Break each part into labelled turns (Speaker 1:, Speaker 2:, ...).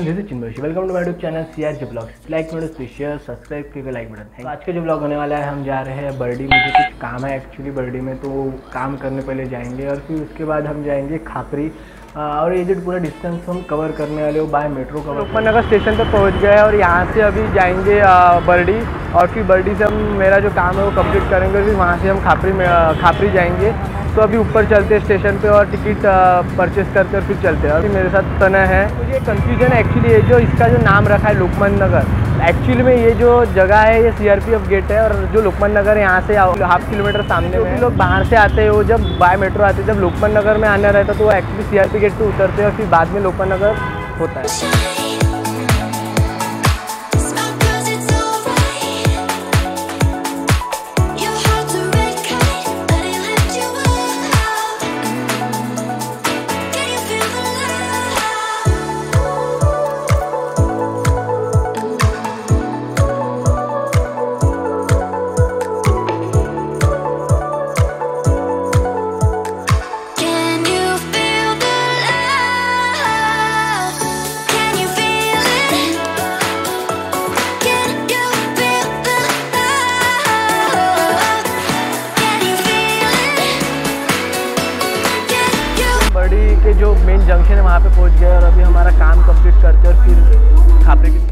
Speaker 1: This is Chinmay, welcome to my YouTube channel CRJ blogs. Like video please share subscribe करके like button. आज का जो blog होने वाला है, हम जा रहे हैं बर्डी। मुझे कुछ काम है एक्चुअली बर्डी में, तो काम करने पहले जाएंगे और फिर उसके बाद हम जाएंगे खापरी। और ये जो पूरा डिस्टेंस हम कवर करने वाले हो by metro cover. Lokman Nagar station पर पहुँच गए और यहाँ से अभी जाएंगे बर्डी, और फिर बर्डी से हम मेरा जो काम है वो कंप्लीट करेंगे और फिर वहाँ से हम खापरी जाएंगे। तो अभी ऊपर चलते हैं स्टेशन पे और टिकट परचेस करके फिर चलते हैं। अभी मेरे साथ तनय है। मुझे कंफ्यूजन है एक्चुअली, ये जो इसका जो नाम रखा है लोकमान नगर, एक्चुअली में ये जो जगह है ये CRPF गेट है, और जो लोकमान नगर है यहाँ से हाफ किलोमीटर सामने में। लोग बाहर से आते हैं, वो जब बाय मेट्रो आते हैं, जब लोकमान नगर में आना रहता तो वो एक्चुअली CRP गेट पर उतरते हैं और फिर बाद में लोकमान नगर होता है। के जो मेन जंक्शन है वहाँ पे पहुँच गए और अभी हमारा काम कंप्लीट करते और फिर खापरी की।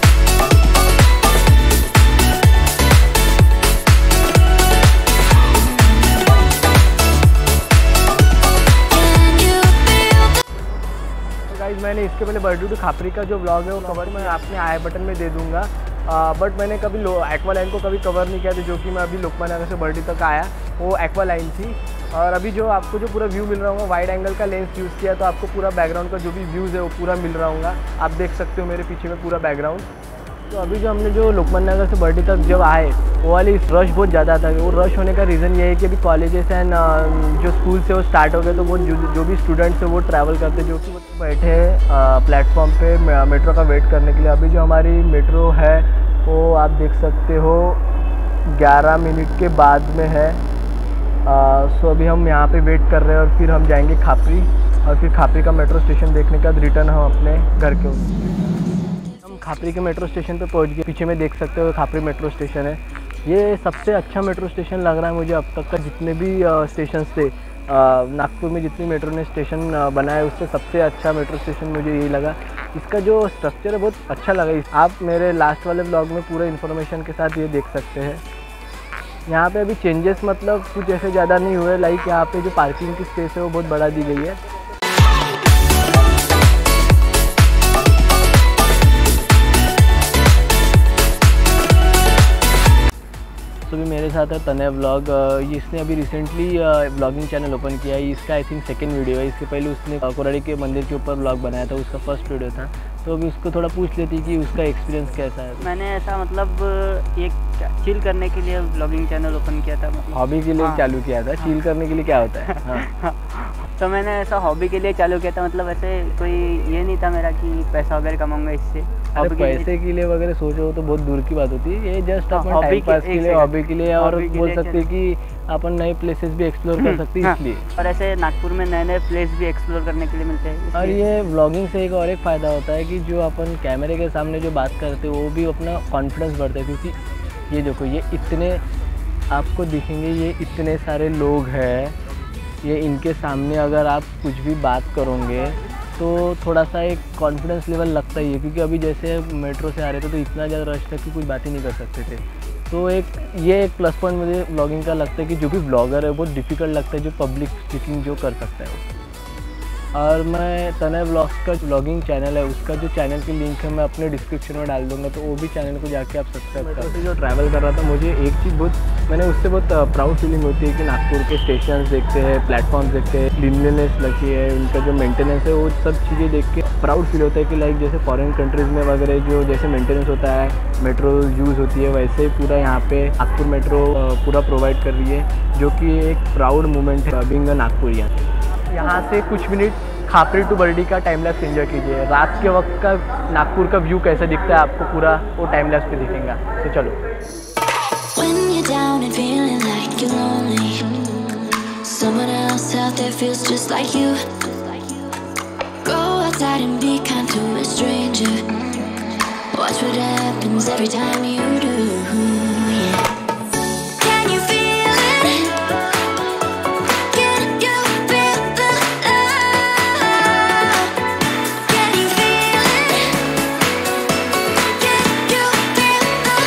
Speaker 1: तो गाइस, मैंने इसके पहले बर्डी टू खापरी का जो व्लॉग है वो कवर मैं आपने आई बटन में दे दूँगा, बट मैंने कभी एक्वा लाइन को कभी कवर नहीं किया था। जो कि मैं अभी लोकमान नगर से बर्डी तक आया वो एक्वा लाइन थी। और अभी जो आपको जो पूरा व्यू मिल रहा होगा, वाइड एंगल का लेंस यूज़ किया तो आपको पूरा बैकग्राउंड का जो भी व्यूज़ है वो पूरा मिल रहा होगा। आप देख सकते हो मेरे पीछे में पूरा बैकग्राउंड। तो अभी जो हमने जो लोकमान नगर से बर्डी तक जब आए, वो वाली रश बहुत ज़्यादा था। वो रश होने का रीज़न ये है कि अभी कॉलेजेस एंड जो स्कूल से वो स्टार्ट हो गए, तो वो जो भी स्टूडेंट्स है वो ट्रैवल करते, जो कि बैठे हैं प्लेटफॉर्म पे मेट्रो का वेट करने के लिए। अभी जो हमारी मेट्रो है वो आप देख सकते हो 11 मिनट के बाद में है। सो अभी हम यहाँ पे वेट कर रहे हैं और फिर हम जाएंगे खापरी, और फिर खापरी का मेट्रो स्टेशन देखने के बाद रिटर्न हम अपने घर के। हम खापरी के मेट्रो स्टेशन पे पहुँच गए। पीछे में देख सकते हो खापरी मेट्रो स्टेशन है। ये सबसे अच्छा मेट्रो स्टेशन लग रहा है मुझे अब तक का, जितने भी स्टेशन थे नागपुर में, जितनी मेट्रो ने स्टेशन बनाया है उससे सबसे अच्छा मेट्रो स्टेशन मुझे यही लगा। इसका जो स्ट्रक्चर है बहुत अच्छा लगा। आप मेरे लास्ट वाले ब्लॉग में पूरा इन्फॉर्मेशन के साथ ये देख सकते हैं। यहाँ पे अभी चेंजेस मतलब कुछ ऐसे ज़्यादा नहीं हुए। लाइक यहाँ पे जो पार्किंग की स्पेस है वो बहुत बढ़ा दी गई है। तो भी मेरे साथ है तनय ब्लॉग। इसने अभी रिसेंटली ब्लॉगिंग चैनल ओपन किया है। इसका आई थिंक सेकंड वीडियो है। इसके पहले उसने कोराड़ी के मंदिर के ऊपर ब्लॉग बनाया था, उसका फर्स्ट वीडियो था। तो अभी उसको थोड़ा पूछ लेती कि उसका एक्सपीरियंस कैसा है।
Speaker 2: मैंने ऐसा मतलब एक चिल करने के लिए ब्लॉगिंग चैनल ओपन किया था, मतलब
Speaker 1: हॉबी के लिए चालू किया था। चिल करने के लिए क्या होता है?
Speaker 2: तो मैंने ऐसा हॉबी के लिए चालू किया था। मतलब ऐसे कोई ये नहीं था मेरा कि पैसा वगैरह कमाऊंगा इससे।
Speaker 1: अरे पैसे के लिए वगैरह सोचो तो बहुत दूर की बात होती है। ये जस्ट अपन टाइम पास के लिए, हॉबी के लिए, और बोल सकते हैं कि अपन नए प्लेसेस भी एक्सप्लोर कर सकते हैं इसलिए।
Speaker 2: और ऐसे नागपुर में नए नए प्लेस भी एक्सप्लोर करने के लिए मिलते हैं।
Speaker 1: और ये व्लॉगिंग से एक और एक फ़ायदा होता है कि जो अपन कैमरे के सामने जो बात करते हैं वो भी अपना कॉन्फिडेंस बढ़ता है। क्योंकि ये देखो, ये इतने आपको दिखेंगे, ये इतने सारे लोग हैं, ये इनके सामने अगर आप कुछ भी बात करोगे तो थोड़ा सा एक कॉन्फिडेंस लेवल लगता ही है। क्योंकि अभी जैसे मेट्रो से आ रहे थे तो इतना ज़्यादा रश था कि कुछ बात ही नहीं कर सकते थे। तो ये एक प्लस पॉइंट मुझे व्लॉगिंग का लगता है कि जो भी ब्लॉगर है बहुत डिफ़िकल्ट लगता है जो पब्लिक स्पीकिंग जो कर सकता है वो। और मैं तनय ब्लॉग्स का ब्लॉगिंग चैनल है, उसका जो चैनल की लिंक है मैं अपने डिस्क्रिप्शन में डाल दूंगा, तो वो भी चैनल को जाके आप सब्सक्राइब करें। तो जो ट्रैवल कर रहा था, मुझे एक चीज़ मैंने उससे बहुत प्राउड फीलिंग होती है कि नागपुर के स्टेशन देखते हैं, प्लेटफॉर्म्स देखते हैं, क्लीनलीनेस लगी है, उनका जो मेंटेनेंस है, वो सब चीज़ें देख के प्राउड फील होता है कि लाइक जैसे फॉरेन कंट्रीज़ में वगैरह जो जैसे मेंटेनेंस होता है, मेट्रो यूज़ होती है, वैसे ही पूरा यहाँ पे नागपुर मेट्रो पूरा प्रोवाइड कर रही है, जो कि एक प्राउड मोमेंट है बीइंग अ नागपुरियन। यहाँ से कुछ मिनट खापरी टू बर्डी का टाइम लैप्स एंजॉय कीजिए। रात के वक्त का नागपुर का व्यू कैसा दिखता है आपको पूरा वो टाइम लैप्स पे दिखेगा। तो चलो। When you're down and feeling like you're lonely, someone else out there feels just like you. Go out
Speaker 3: outside and be kind to a stranger. Watch what happens every time you do. Yeah. Can you feel it? Can you feel the love? Can you feel it? Can you feel the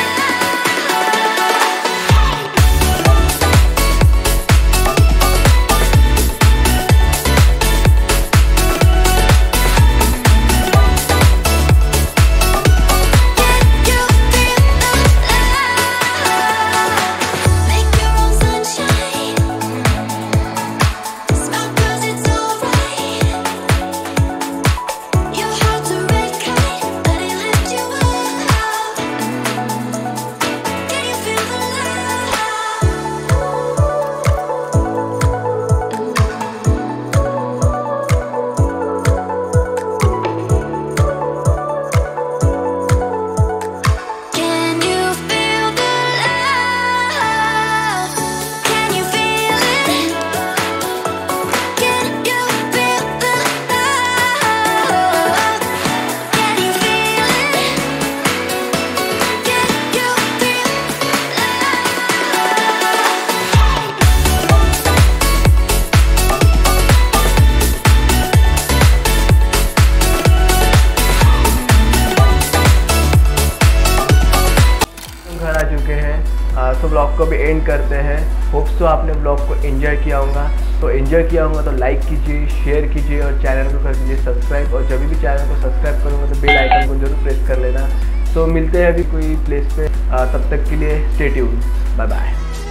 Speaker 1: घर आ चुके हैं, तो blog को भी and करते हैं। Hopes तो आपने ब्लॉग को एंजॉय किया होगा। तो एंजॉय किया होगा तो लाइक कीजिए, शेयर कीजिए और चैनल को कर दीजिए सब्सक्राइब। और जब भी चैनल को सब्सक्राइब करूँगा तो बेल आइकन को जरूर प्रेस कर लेना। तो मिलते हैं अभी कोई प्लेस पे, तब तक के लिए स्टे ट्यून्ड, बाय बाय।